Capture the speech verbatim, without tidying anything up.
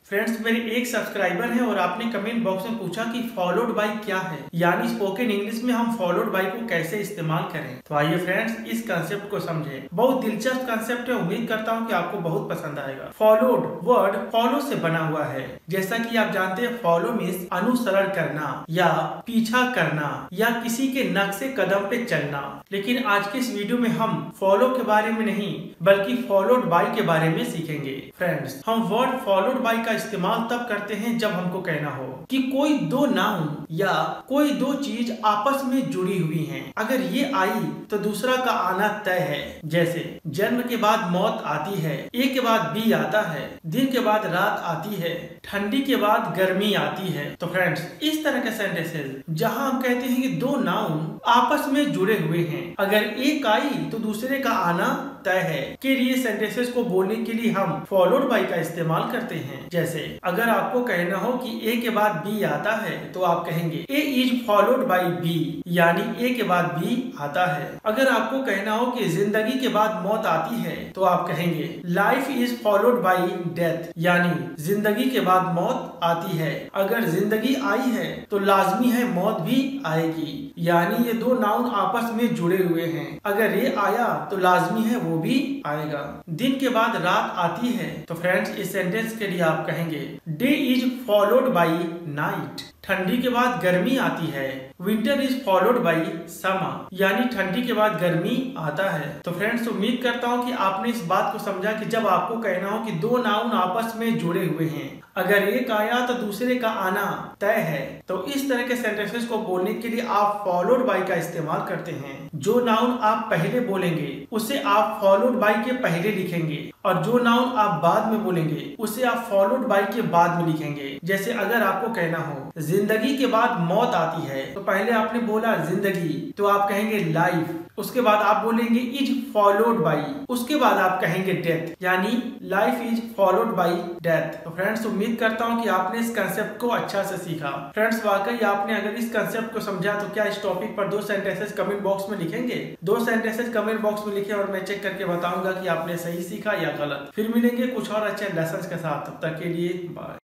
Friends, मेरे एक subscriber हैं और आपने कमेंट बॉक्स में पूछा कि फॉलोड बाय क्या है, यानी स्पोकन इंग्लिश में हम फॉलोड बाय को कैसे इस्तेमाल करें। तो आइए फ्रेंड्स, इस कंसेप्ट को समझें। बहुत दिलचस्प कंसेप्ट है, उम्मीद करता हूं कि आपको बहुत पसंद आएगा। फॉलोड वर्ड फॉलो से बना हुआ है। जैसा कि आप जानते हैं, फॉलो मीन्स अनुसरण करना या पीछा करना या किसी के नक्शे कदम पे चलना। लेकिन आज के इस वीडियो में हम फॉलो के बारे में नहीं बल्कि फॉलोड बाय के बारे में सीखेंगे। फ्रेंड्स, हम वर्ड फॉलोड बाय का इस्तेमाल तब करते हैं जब हमको कहना हो कि कोई दो नाउन या कोई दो चीज आपस में जुड़ी हुई हैं। अगर ये आई तो दूसरा का आना तय है। जैसे जन्म के बाद मौत आती है, ए के बाद बी आता है, दिन के बाद रात आती है, ठंडी के बाद गर्मी आती है। तो फ्रेंड्स, इस तरह के सेंटेंसेस जहां हम कहते हैं कि दो नाउन आपस में जुड़े हुए हैं, अगर एक आई तो दूसरे का आना तय है, के लिए सेंटेंसेस को बोलने के लिए हम फॉलोड बाय का इस्तेमाल करते हैं। जैसे अगर आपको कहना हो कि ए के बाद बी आता है तो आप कहेंगे A is followed by B, यानी ए के बाद बी आता है। अगर आपको कहना हो कि जिंदगी के बाद मौत आती है तो आप कहेंगे life is followed by death, यानी जिंदगी के बाद मौत आती है। अगर जिंदगी आई है तो लाजमी है मौत भी आएगी, यानी ये दो नाउन आपस में जुड़े हुए हैं। अगर ये आया तो लाजमी है वो भी आएगा। दिन के बाद रात आती है तो फ्रेंड्स, इस सेंटेंस के लिए आप कहेंगे day is followed by night. ठंडी के बाद गर्मी आती है, winter is followed by summer, यानी ठंडी के बाद गर्मी आता है। तो फ्रेंड्स, उम्मीद करता हूँ कि आपने इस बात को समझा कि जब आपको कहना हो कि दो नाउन आपस में जुड़े हुए हैं, अगर एक आया तो दूसरे का आना तय है, तो इस तरह के सेंटेंसेस को बोलने के लिए आप फॉलोड बाय का इस्तेमाल करते हैं। जो नाउन आप पहले बोलेंगे उसे आप फॉलोड बाय के पहले लिखेंगे, और जो नाउन आप बाद में बोलेंगे उसे आप फॉलोड बाय के बाद में लिखेंगे। जैसे अगर आपको कहना हो जिंदगी के बाद मौत आती है, तो पहले आपने बोला जिंदगी तो आप कहेंगे लाइफ, उसके बाद आप बोलेंगे इज फॉलोड बाय, उसके बाद आप कहेंगे डेथ, यानी life is followed by death. तो फ्रेंड्स, उम्मीद करता हूँ कि आपने इस कंसेप्ट को अच्छा से सीखा। फ्रेंड्स, वाकई आपने अगर इस कंसेप्ट को समझा तो क्या इस टॉपिक पर दो सेंटेंसेस कमेंट बॉक्स में लिखेंगे? दो सेंटेंसेस कमेंट बॉक्स में लिखे और मैं चेक करके बताऊंगा कि आपने सही सीखा या गलत। फिर मिलेंगे कुछ और अच्छे लेसन के साथ, तब तक के लिए बाय।